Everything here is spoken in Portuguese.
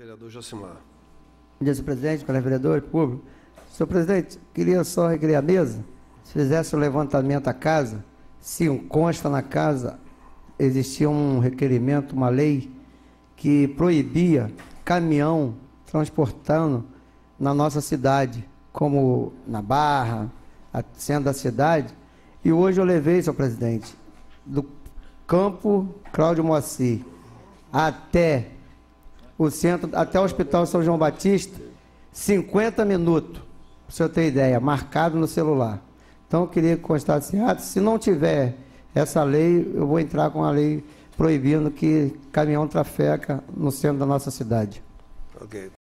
Vereador Josimar. Bom dia, senhor presidente, colega vereador, público. Senhor presidente, queria só requerer a mesa, se fizesse o levantamento à casa, se consta na casa, existia um requerimento, uma lei que proibia caminhão transportando na nossa cidade, como na Barra, centro da cidade, e hoje eu levei, senhor presidente, do campo Cláudio Moacir até o centro, até o Hospital São João Batista, 50 minutos, para o senhor ter ideia, marcado no celular. Então eu queria que constasse esse ato. Se não tiver essa lei, eu vou entrar com a lei proibindo que caminhão trafeca no centro da nossa cidade. Ok.